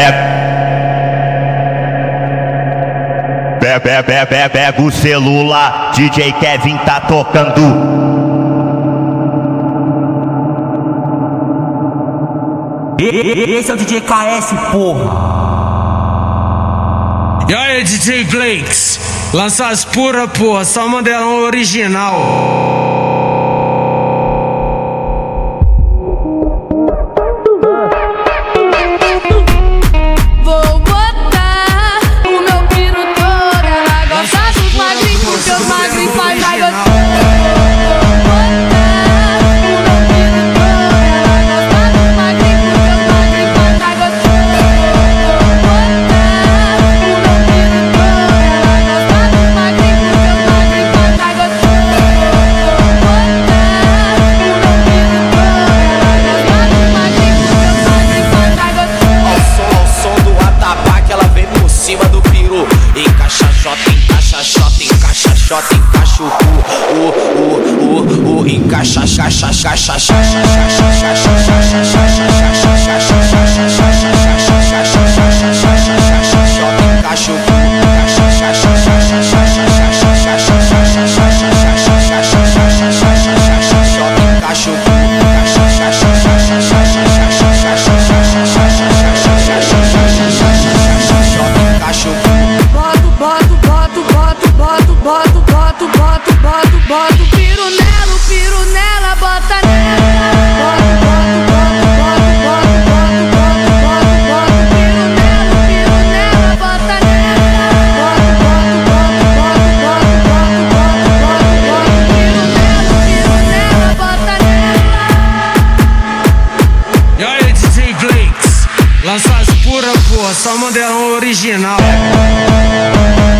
Pega o celular, DJ Kevin tá tocando. Esse é o DJ KS, porra. E aí, DJ Glakes, lança as pura, porra, só modelão original. Encaixa Bota o piro nela, bota nela. E aí, DJ Glakes, lança as pura, porra, só modelão original.